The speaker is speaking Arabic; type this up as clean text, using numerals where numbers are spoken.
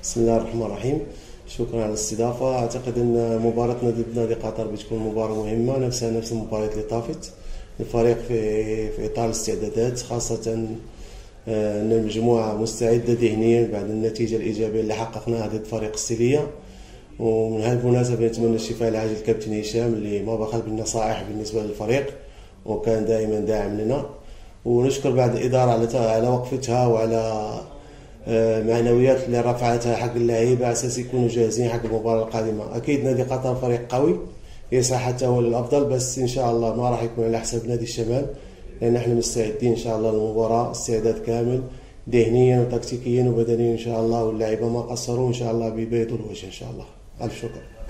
بسم الله الرحمن الرحيم. شكرا على الاستضافة. أعتقد أن مباراتنا ضد نادي قطر بتكون مباراة مهمة، نفس المباريات اللي طافت. الفريق في إطار الاستعدادات، خاصة أن المجموعة مستعدة ذهنيا بعد النتيجة الإيجابية اللي حققناها ضد فريق السيلية. ومن هذه المناسبة نتمنى الشفاء العاجل للكابتن هشام اللي ما بخل بالنصائح بالنسبة للفريق وكان دائما داعم لنا، ونشكر بعد الإدارة على وقفتها وعلى معنويات اللي رفعتها حق اللعيبه على اساس يكونوا جاهزين حق المباراه القادمه. اكيد نادي قطر فريق قوي يسعى حتى هو للافضل، بس ان شاء الله ما راح يكون على حساب نادي الشمال، لان احنا مستعدين ان شاء الله للمباراه استعداد كامل ذهنيا وتكتيكيا وبدنيا ان شاء الله، واللاعيبه ما قصروا ان شاء الله بيبيضوا الوجه ان شاء الله. الف شكر.